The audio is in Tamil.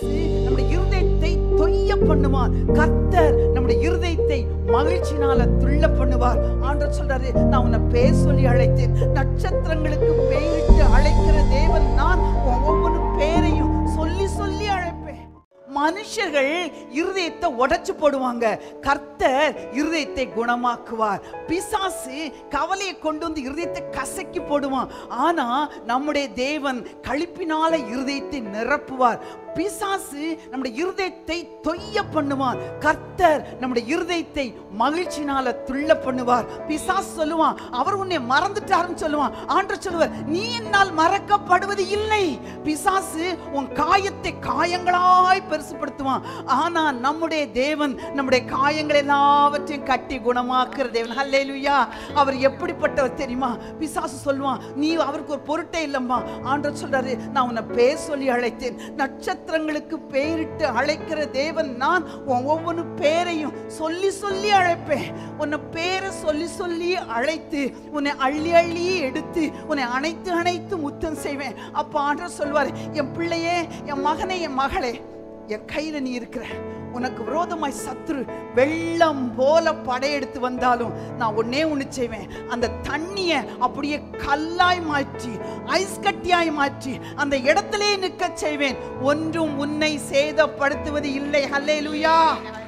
பிசாசு நம்முடைய இருதயத்தை தொய்ய பண்ணுவான். கர்த்தர் நம்முடைய இருதயத்தை மகிழ்ச்சினால துள்ள பண்ணுவார். ஆண்டவர் சொல்றாரு, நான் உன்னை பேர் சொல்லி அழைத்தேன். நட்சத்திரங்களுக்கு பெயரிட்டு அழைக்கிற தேவன் நான். ஒவ்வொரு பேரையும் சொல்லி சொல்லி அழைப்பேன். மனுஷர்கள் இருதயத்தை உடைச்சு போடுவாங்க, கர்த்தர் இருதயத்தை குணமாக்குவார். பிசாசு கவலையை கொண்டு வந்து இருதயத்தை கசக்கி போடுவான். ஆனா நம்முடைய தேவன் களிப்பினால இருதயத்தை நிரப்புவார். பிசாசு நம்முடைய இருதயத்தை தொய்ய பண்ணுவான். கர்த்தர் நம்முடைய இருதயத்தை மகிழ்ச்சினால துள்ள பண்ணுவார். பிசாசு சொல்லுவான், அவர் உன்னை மறந்துட்டாருன்னு சொல்லுவான். ஆண்டவர் சொல்லுவார், நீ என்னால் மறக்கப்படுவது இல்லை. பிசாசு உன் காயத்தை காயங்களாய் பெருசுப்படுத்துவான். ஆனா நம்முடைய தேவன் நம்முடைய காயங்கள் எல்லாவற்றையும் கட்டி குணமாக்குற தேவன். ஹல்லேலூயா. அவர் எப்படிப்பட்டவர் தெரியுமா? பிசாசு சொல்லுவான், நீ அவருக்கு ஒரு பொருட்டே இல்லம்மா. ஆண்டவர் சொல்றாரு, நான் உன்னை பேர் சொல்லி அழைத்தேன். நட்சத்திரங்களுக்கு பெயரிட்டு அழைக்கிற தேவன் நான். ஒவ்வொரு பேரையும் சொல்லி சொல்லி அழைப்பேன். உன்னை பேரை சொல்லி சொல்லி அழைத்து உன்னை அள்ளி அள்ளி எடுத்து உன்னை அணைத்து அணைத்து முத்தம் செய்வேன். அப்ப ஆண்டவர் சொல்வார், என் பிள்ளையே, என் மகனே, என் மகளே, என் கையில நீ இருக்கிற. உனக்கு விரோதமாய் சத்துரு வெள்ளம் போல படையெடுத்து வந்தாலும் நான் ஒன்னே ஒண்ணு செய்வேன். அந்த தண்ணிய அப்படியே கல்லாய் மாற்றி ஐஸ் கட்டியாய் மாற்றி அந்த இடத்திலே நிற்க செய்வேன். ஒன்றும் உன்னை சேதப்படுத்துவது இல்லை. ஹல்லேலூயா.